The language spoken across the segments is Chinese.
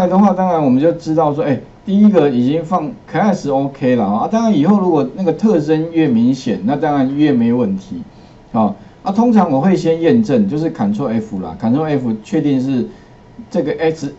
来的话，当然我们就知道说，第一个已经放 class OK 了啊。当然以后如果那个特征越明显，那当然越没问题啊。通常我会先验证，就是 Ctrl F 啦 ，Ctrl F 确定是这个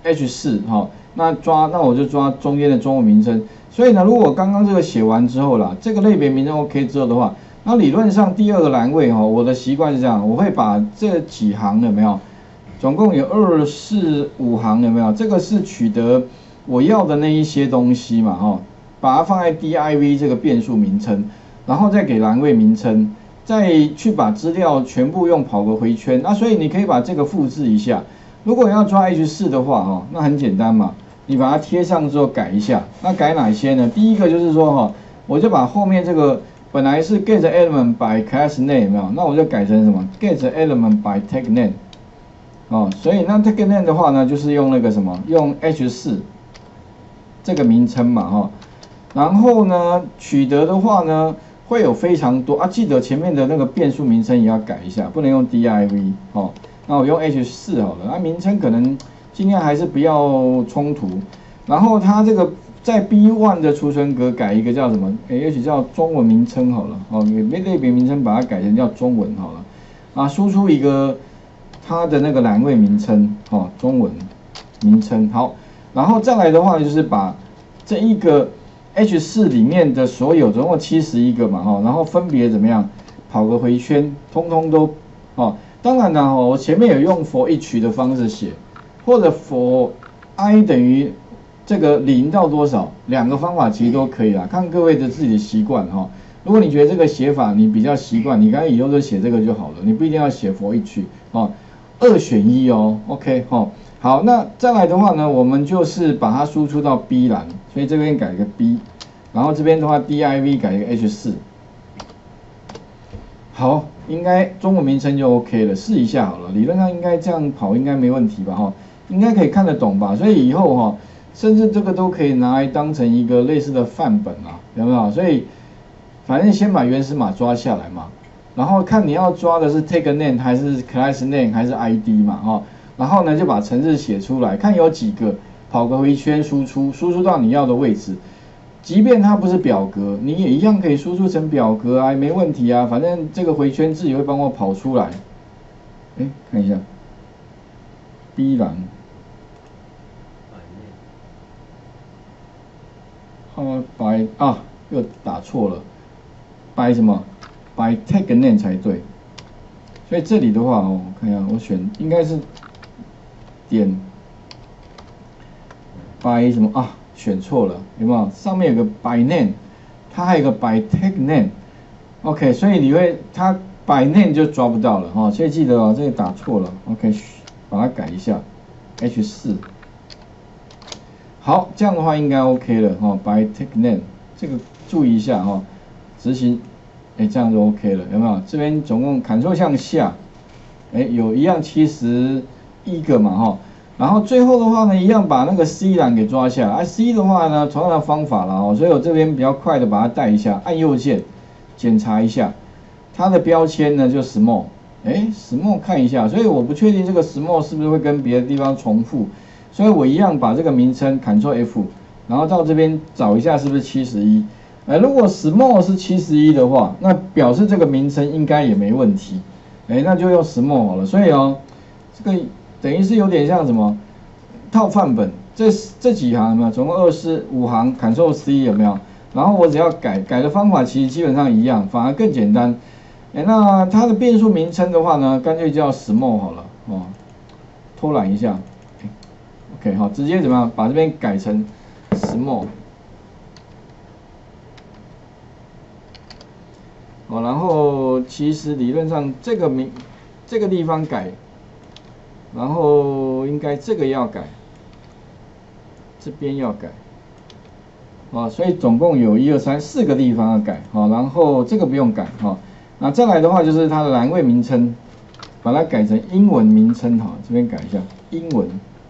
H4哈。那我就抓中间的中文名称。所以呢，如果刚刚这个写完之后啦，这个类别名称 OK 之后的话，那理论上第二个栏位哈，我的习惯是这样，我会把这几行有没有，总共有2、4、5行有没有？这个是取得我要的那一些东西嘛哈，把它放在 div 这个变数名称，然后再给栏位名称，再去把资料全部用跑个回圈。那所以你可以把这个复制一下。如果要抓 H4的话哈，那很简单嘛。你把它贴上之后改一下，那改哪些呢？第一个就是说哈，我就把后面这个本来是 get element by class name 有没有？那我就改成什么 get element by tag name 哦，所以那 tag name 的话呢，就是用那个什么，用 H4这个名称嘛哈。然后呢，取得的话呢，会有非常多啊，记得前面的那个变数名称也要改一下，不能用 div 哦。那我用 H4好了，那名称可能尽量还是不要冲突。然后它这个在 B1 的储存格改一个叫什么？也许叫中文名称好了。哦，你类别名称把它改成叫中文好了。啊，输出一个它的那个栏位名称，哦，中文名称好。然后再来的话就是把这一个 H4里面的所有总共71个嘛，哈，然后分别怎么样跑个回圈，通通都哦。当然呢，我前面有用 for each 的方式写，或者 for i 等于这个0到多少，两个方法其实都可以啦，看各位的自己的习惯哈。如果你觉得这个写法你比较习惯，你刚才以后就写这个就好了，你不一定要写 for each 哦，2选1哦 ，OK 哈。好，那再来的话呢，我们就是把它输出到 B 栏，所以这边改一个 B， 然后这边的话 div 改一个 H4。好，应该中文名称就 OK 了，试一下好了。理论上应该这样跑应该没问题吧哈，应该可以看得懂吧？所以以后哈，甚至这个都可以拿来当成一个类似的范本啊，有没有？所以反正先把原始码抓下来嘛，然后看你要抓的是 tag name 还是 class name 还是 ID 嘛哈，然后呢就把程式写出来，看有几个，跑个回圈输出到你要的位置。即便它不是表格，你也一样可以输出成表格啊，没问题啊。反正这个回圈自己会帮我跑出来。看一下 ，B 栏，by 又打错了 ，by 什么 ？by tag name 才对。所以这里的话我看一下，我选应该是点 by 什么啊？选错了，有没有？上面有个 by name， 它还有个 by tag name，OK， 所以你会它 by name 就抓不到了哈，所以记得哦，这个打错了 ，OK， 把它改一下 ，H4， 好，这样的话应该 OK 了哈 ，by tag name 这个注意一下哈，执行，这样就 OK 了，有没有？这边总共 Ctrl 向下，有一样71个嘛哈。然后最后的话呢，一样把那个 C 栏给抓下来。C 的话呢，同样的方法啦哦，所以我这边比较快的把它带一下，按右键检查一下，它的标签呢就 small，small 看一下，所以我不确定这个 small 是不是会跟别的地方重复，所以我一样把这个名称 Ctrl F， 然后到这边找一下是不是71。如果 small 是71的话，那表示这个名称应该也没问题，那就用 small 好了。所以哦，这个。等于是有点像什么套范本，这几行有没有？总共25行 ，Ctrl C 有没有？然后我只要改的方法其实基本上一样，反而更简单。那它的变数名称的话呢，干脆叫 small 好了哦，偷懒一下 ，OK 好，直接怎么样？把这边改成 small， 哦，然后其实理论上这个地方改。然后应该这个要改，这边要改，所以总共有1、2、3、4个地方要改，然后这个不用改，那再来的话就是它的栏位名称，把它改成英文名称，这边改一下英文，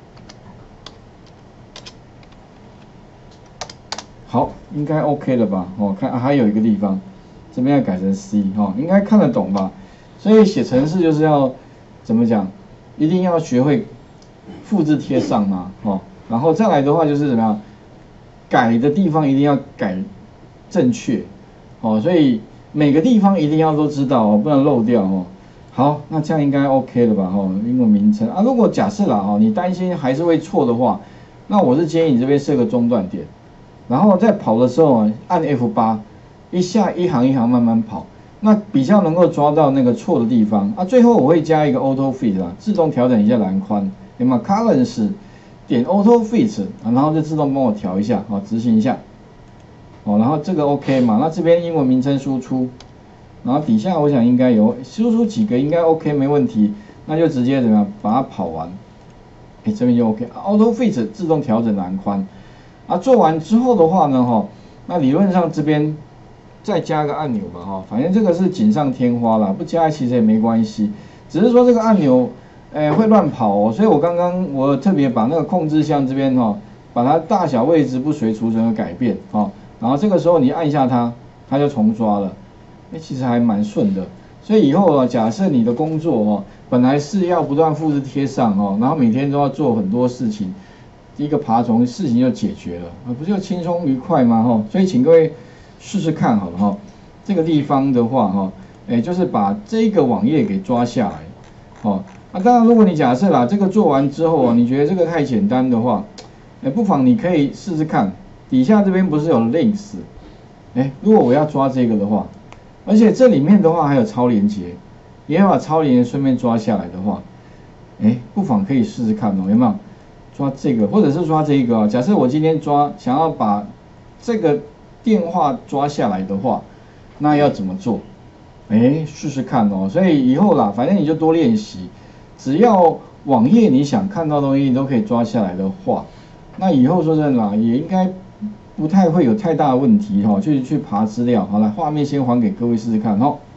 好，应该 OK 了吧？看还有一个地方，这边要改成 C，应该看得懂吧？所以写程式就是要怎么讲？一定要学会复制贴上嘛， 然后再来的话就是怎么样，改的地方一定要改正确，哦，所以每个地方一定要都知道哦，不能漏掉哦。好，那这样应该 OK 了吧？哦，英文名称啊，如果假设啦哦，你担心还是会错的话，那我是建议你这边设个中断点，然后在跑的时候按 F8，一行一行慢慢跑，那比较能够抓到那个错的地方啊。最后我会加一个 Auto Fit 啦，自动调整一下栏宽，有没有 Colors 点 Auto Fit，然后就自动帮我调一下，好，执行一下，哦，然后这个 OK 嘛，那这边英文名称输出。然后底下我想应该有输出几个应该 OK 没问题，那就直接怎么样把它跑完，这边就 OK。Auto Fit 自动调整栏宽，啊做完之后的话呢那理论上这边再加个按钮吧反正这个是锦上添花啦，不加其实也没关系，只是说这个按钮会乱跑哦，所以我刚刚我特别把那个控制项这边把它大小位置不随储存而改变然后这个时候你按一下它就重抓了。其实还蛮顺的，所以以后假设你的工作本来是要不断复制贴上然后每天都要做很多事情，一个爬虫事情就解决了不就轻松愉快吗所以请各位试试看好了这个地方的话就是把这个网页给抓下来当然如果你假设啦这个做完之后你觉得这个太简单的话不妨你可以试试看，底下这边不是有 links， 如果我要抓这个的话。而且这里面的话还有超连结，也要把超连结顺便抓下来的话，不妨可以试试看有没有？抓这个，或者是抓这一个假设我今天想要把这个电话抓下来的话，那要怎么做？试试看所以以后啦，反正你就多练习，只要网页你想看到的东西你都可以抓下来的话，那以后说真的啦，也应该不太会有太大的问题去爬资料。好了，画面先还给各位试试看